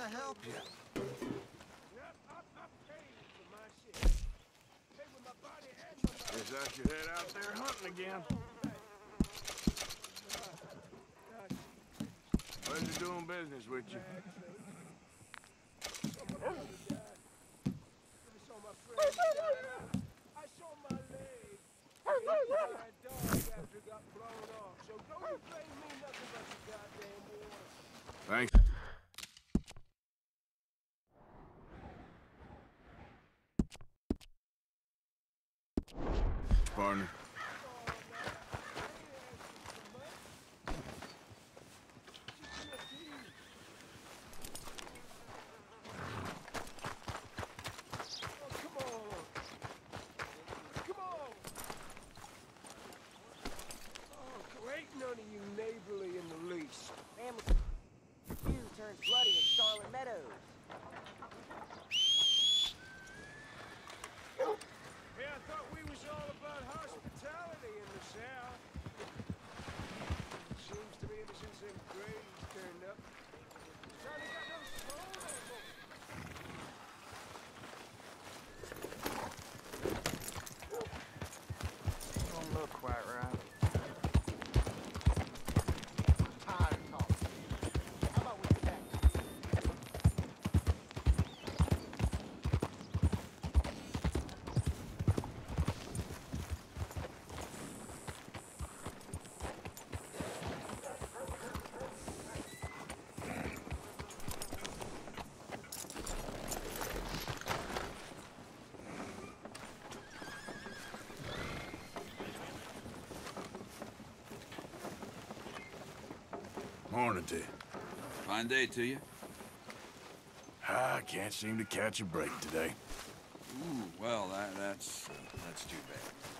I help you? Guess I should head out there hunting again. Pleasure doing business with you. Thanks. Partner. None of you neighborly in the least. Family feud turns bloody in Starling Meadows. Yeah, I thought we was all about hospitality in the South. Seems to me ever since them Grays turned up, Johnny got no soul anymore. Don't look quite right. Morning to you. Fine day to you. I can't seem to catch a break today. Ooh, well, that's too bad.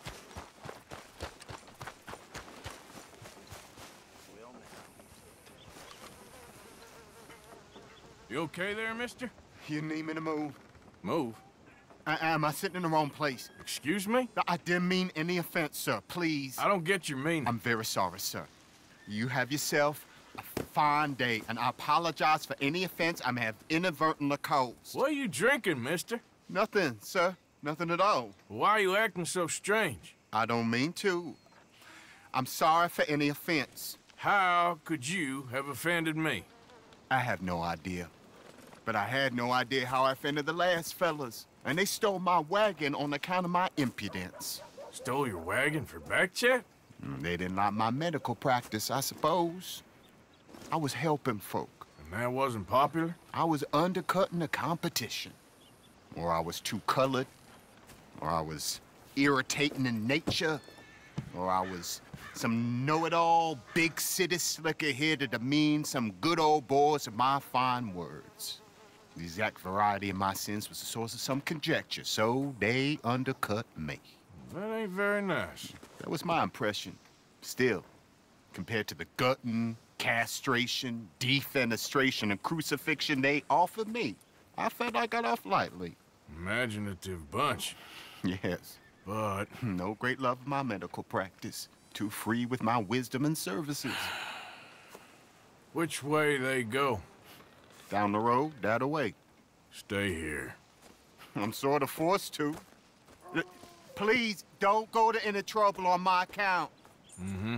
You okay there, mister? You need me to move? Move. Am I sitting in the wrong place? Excuse me? I didn't mean any offense, sir. Please. I don't get your meaning. I'm very sorry, sir. You have yourself a fine day, and I apologize for any offense I may have inadvertently caused. What are you drinking, mister? Nothing, sir. Nothing at all. Why are you acting so strange? I don't mean to. I'm sorry for any offense. How could you have offended me? I have no idea. But I had no idea how I offended the last fellas. And they stole my wagon on account of my impudence. Stole your wagon for back check? They didn't like my medical practice, I suppose. I was helping folk. And that wasn't popular? I was undercutting the competition. Or I was too colored. Or I was irritating in nature. Or I was some know-it-all, big city slicker here to demean some good old boys of my fine words. The exact variety of my sins was the source of some conjecture, so they undercut me. That ain't very nice. That was my impression. Still, compared to the gutting, castration, defenestration, and crucifixion they offered me, I felt I got off lightly. Imaginative bunch. Yes. But no great love of my medical practice. Too free with my wisdom and services. which way they go? Down the road, that away. Stay here. I'm sort of forced to. Please, don't go to any trouble on my account. Mm-hmm.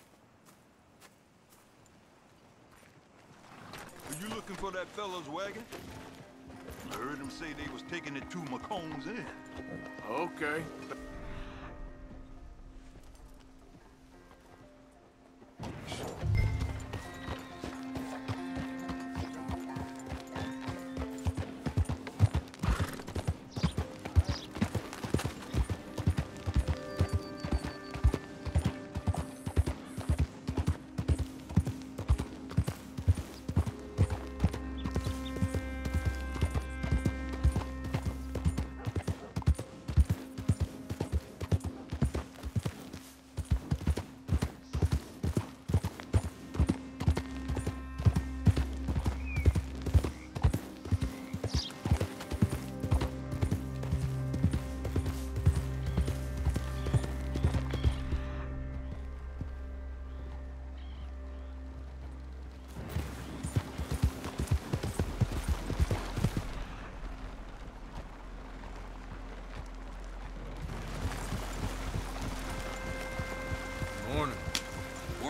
Are you looking for that fellow's wagon? I heard him say they was taking it to McComb's Inn. Okay.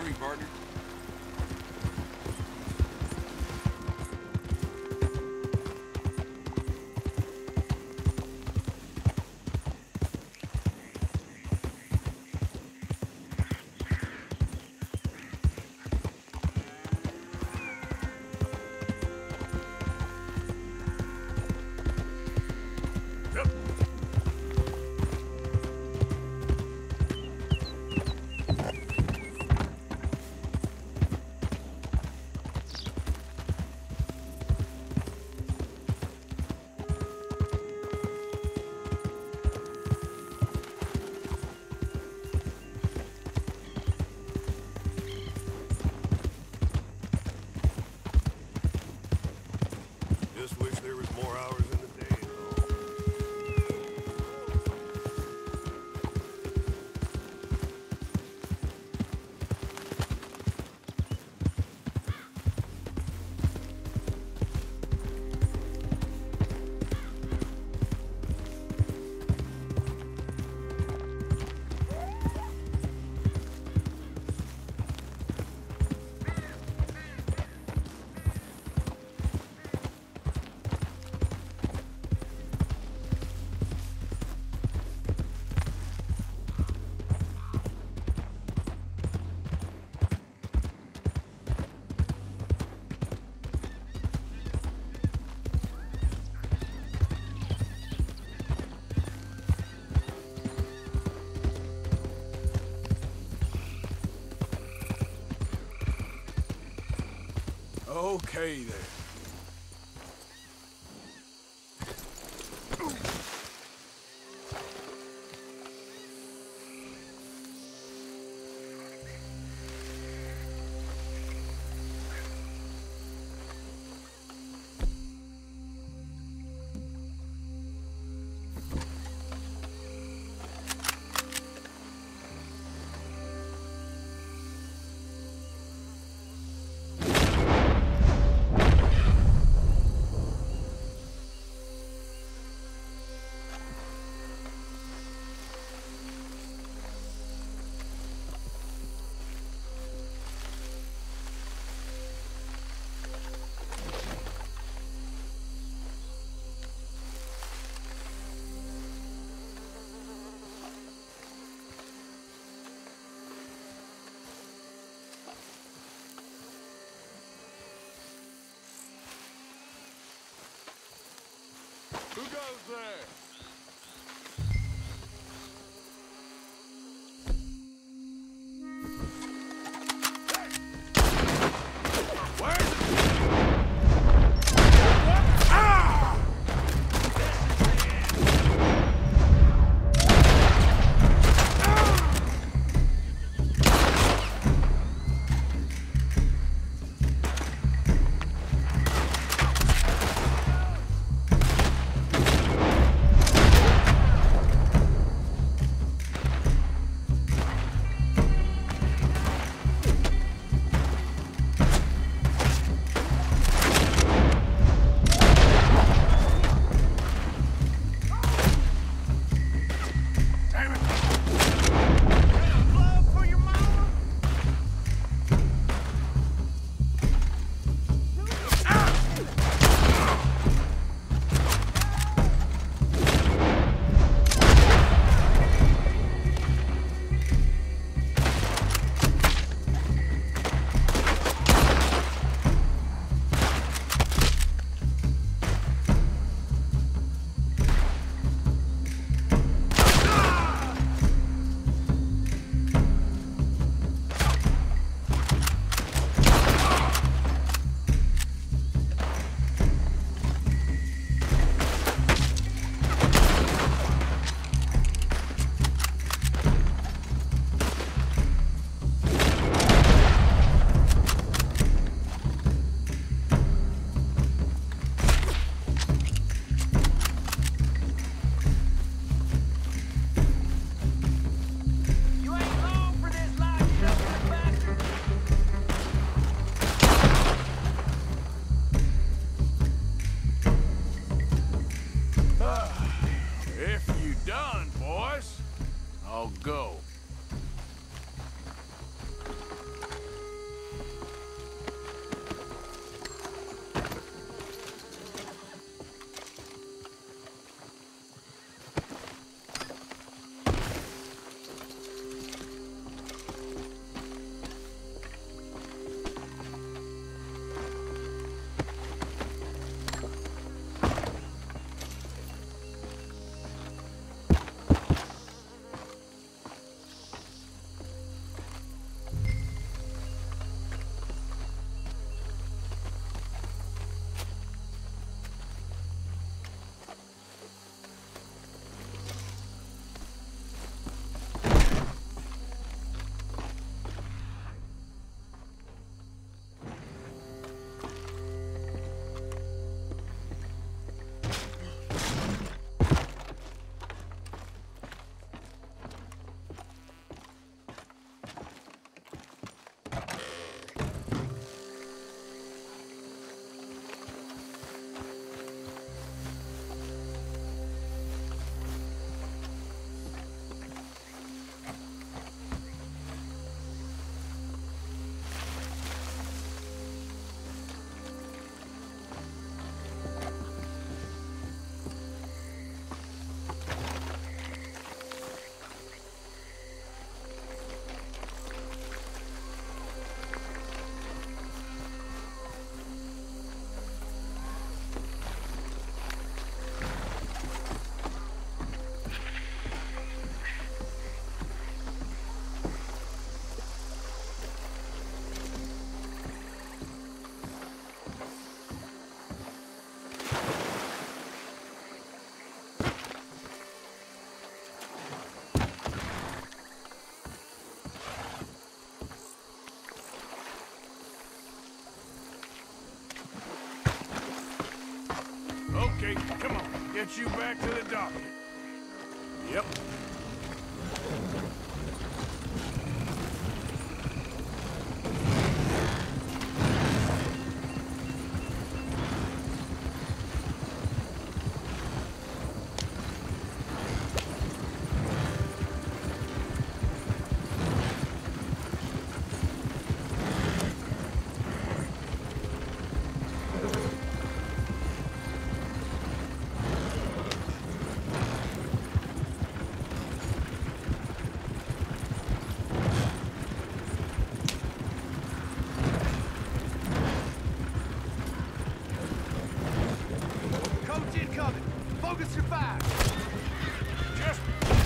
me, partner. Just wish there was more hours in the day, though. Okay, then. Who goes there? Get you back to the doctor. Yep. Focus your fire! Just...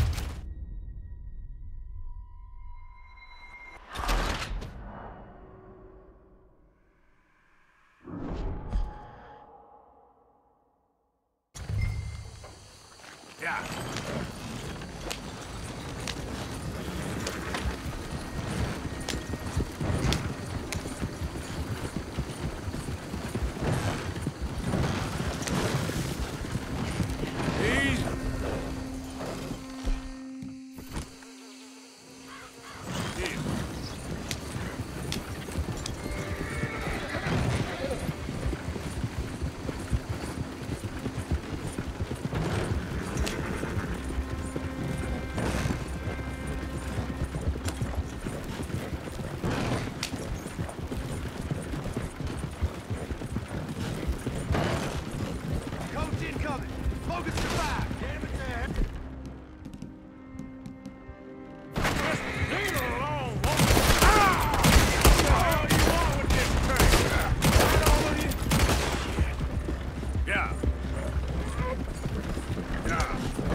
Yeah. Focus your fire! Damn it, Dad. Just leave it alone, woman. Ah! What the hell you want with this thing? Right on with you? Yeah. Yeah.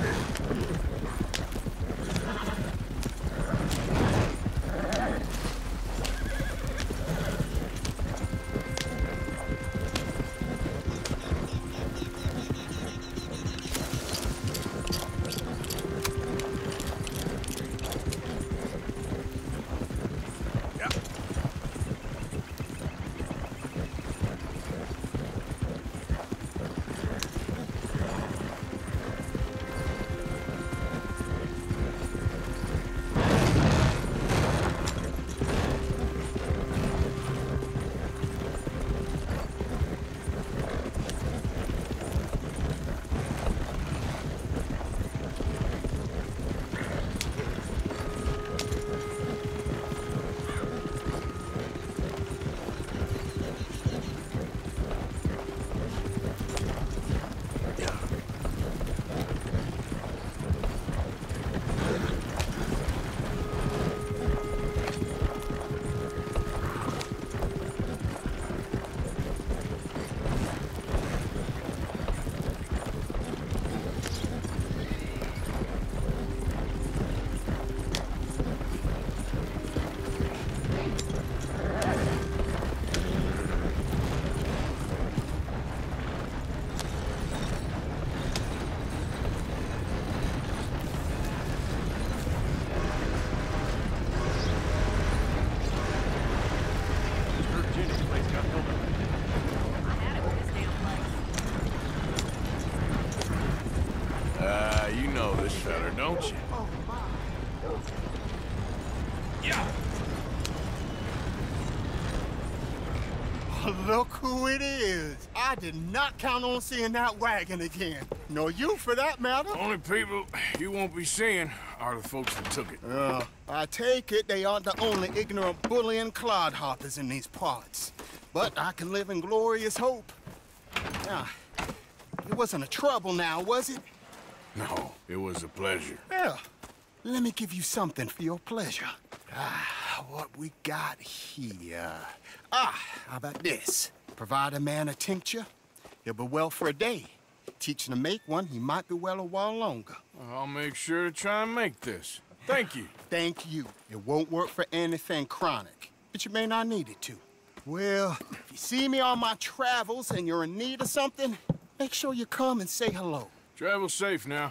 You know this fella, don't you? Oh, my. Yeah. Look who it is. I did not count on seeing that wagon again. Nor you, for that matter. Only people you won't be seeing are the folks that took it. I take it they aren't the only ignorant bullying clodhoppers in these parts. But I can live in glorious hope. Yeah, it wasn't a trouble now, was it? No, it was a pleasure. Yeah. Let me give you something for your pleasure. What we got here? How about this? Provide a man a tincture, he'll be well for a day. Teach him to make one, he might be well a while longer. I'll make sure to try and make this. Thank you. Thank you. It won't work for anything chronic, but you may not need it to. Well, if you see me on my travels and you're in need of something, make sure you come and say hello. Travel safe now.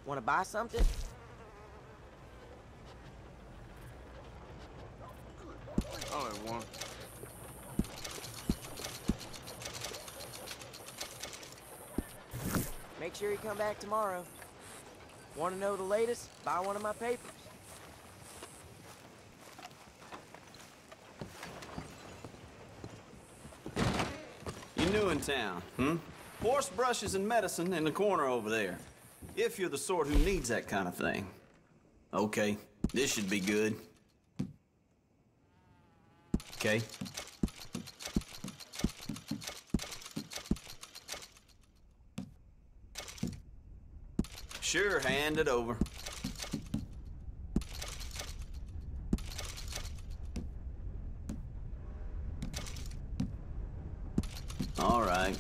Wanna buy something? Only one. Make sure you come back tomorrow. Want to know the latest? Buy one of my papers. You new in town, hmm? Horse brushes and medicine in the corner over there. If you're the sort who needs that kind of thing. Okay, this should be good. Okay. Sure, hand it over. All right.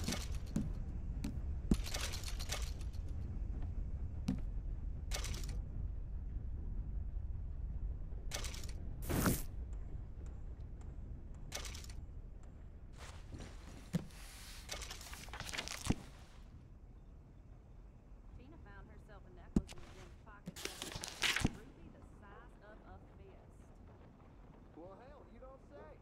Tina found herself a necklace in Jim's pocket the other day. Ruby the size of a fist. Well, hell, you don't say.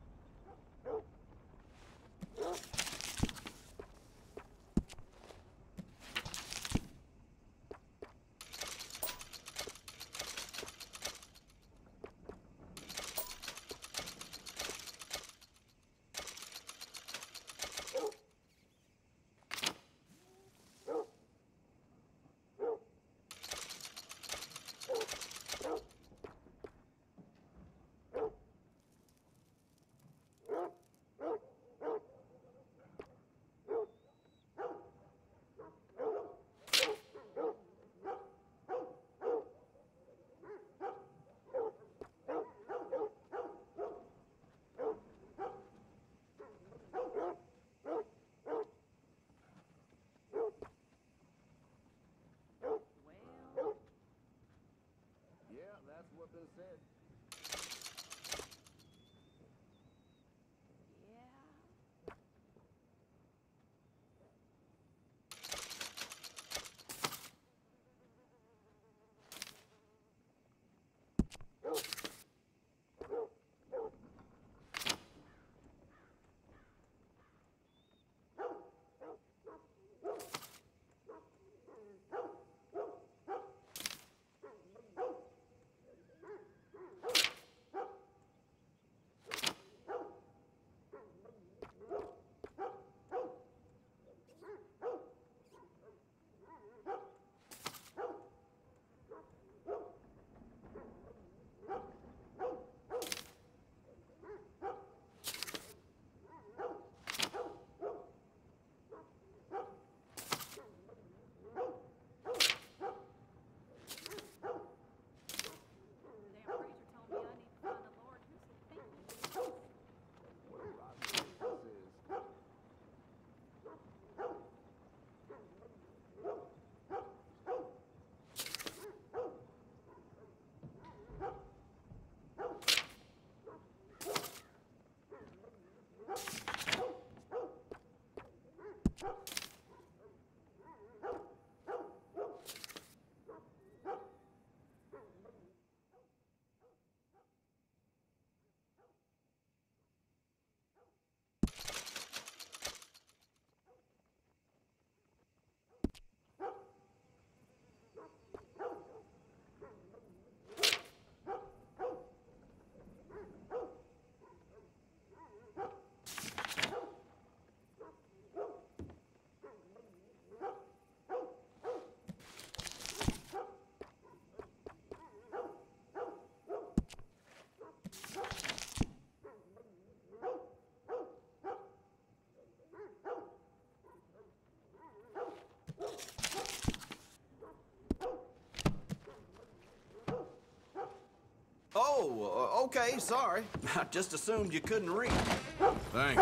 Well, Yeah, that's what been said. yeah. The damn preacher told me I need to find the Lord. Who's thinking? What a rotten place this is. Oh, okay, sorry. I just assumed you couldn't read. Thanks.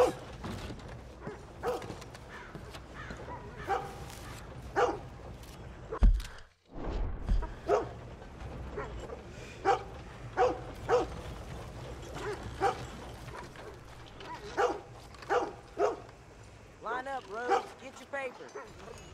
Line up, Rose. Get your paper.